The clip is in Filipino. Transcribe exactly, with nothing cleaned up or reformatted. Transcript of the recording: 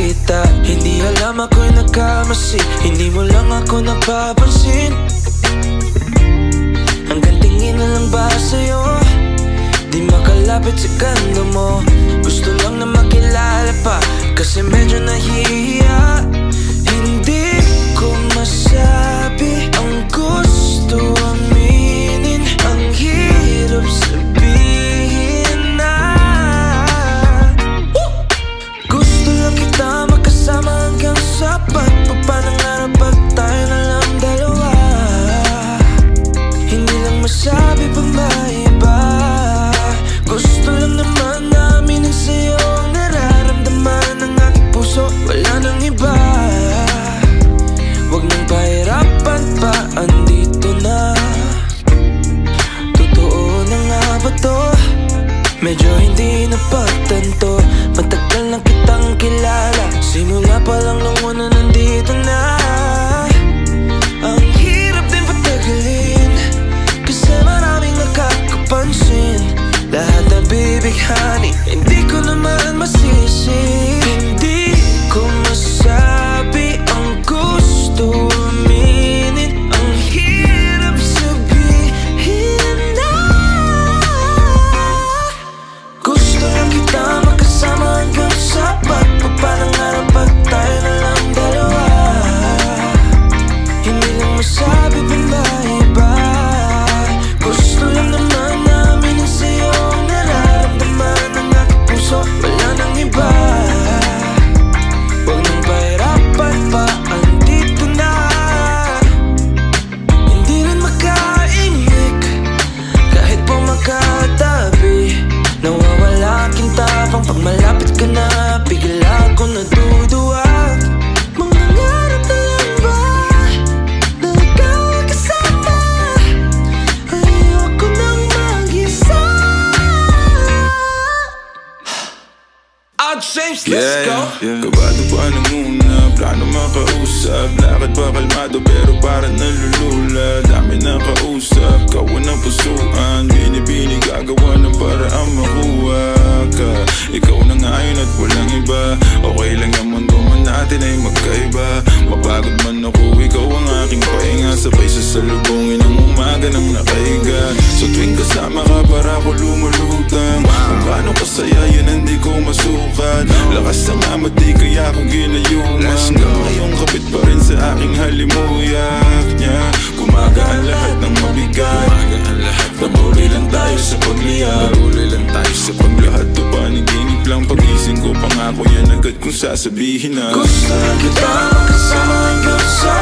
kita. Hindi alam ako'y nagkamasi, hindi mo lang ako napapansin. Hanggang tingin na lang ba sa'yo, di makalapit sa ganda mo. Gusto lang na makilala pa, kasi medyo nahihiya. Hindi ko masabi ang gusto aminin, ang hirap sabihin na gusto lang kita makasama hanggang sapat. Papanangarap pag tayo na lang dalawa. Hindi lang masabi pa maiba, gusto lang naman namin ang sa'yo ang nararamdaman ng aking puso. Wala nang iba, wag nang pahirapan pa, andito na. Totoo na nga ba to? Medyo hindi napagtanto, matagal na kitang kilala, simula pa lang nung una nandito na. Ang hirap din patagalin, kasi maraming nakakapansin. Lahat na bibighani, hindi ko naman masisi. Hindi ko masabi ang gusto aminin, ang hirap sabihin na gusto lang kita makasama hanggang sapat. Papanangarap pag tayo na lang dalawa. Hindi lang masabi pa maiba, gusto lang naman namin ang sa'yo ang nararamdaman ng aking puso. Wala nang iba, wag nang pahirapan pa, andito na. Hindi rin makaimik kahit po magkatabi. Nawawala aking tapang pag malapit ka na, bigla ako natuduwag. Mangangarap na lang ba na ikaw ang kasama? Ayoko nang mag-isa. Out James, let's Yeah, go. yeah. Kabado pa nang una, plano makausap. Lakad pa kalmado pero parang nalulula. Dami na kausap, kawan ng pusuan. Binibini gagawa ng paraan makuha ka. Ikaw na ngayon at walang iba. Okay lang yung mundo man natin ay magkaiba. Mapagod man ako, ikaw ang aking pahinga. Sabay sasalubungin ang umaga ng nakahiga. So tuwing kasama ka para ako lumulutang. Kung paano kasaya yan hindi ko masukat. Lakas ng amat di kaya ako ginayuman. Hanggang ngayon kapit pa rin sa aking halimuyak niya. Gumagaan lahat ng mabigat. Patuloy lang tayo sa pagliyak. Patuloy lang tayo sa paglahat. To paniginip lang pagising ko. Pangako yan agad kung sasabihin na gusto lang kita makasama hanggang sa